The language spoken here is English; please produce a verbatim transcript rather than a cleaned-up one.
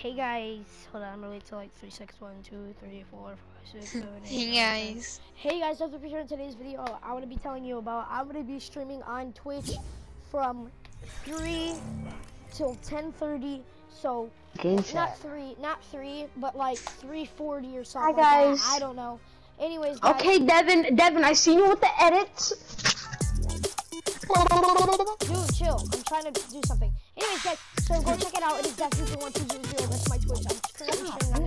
Hey guys, hold on, I'm gonna wait till like three seconds. One, two, three, four, five, six, seven, eight, Hey nine, ten. guys. Hey guys, that's for sure. In today's video, I want to be telling you about. I'm gonna be streaming on Twitch from three till ten thirty. So Game not chat. three, not three, but like three forty or something. Hi like guys. that. I don't know. Anyways, guys. Okay, Devin, Devin, I seen you with the edits. Dude, chill. I'm trying to do something. Anyways, guys, so go check it out. It is definitely one two zero zero. That's my Twitch. I'm currently streaming on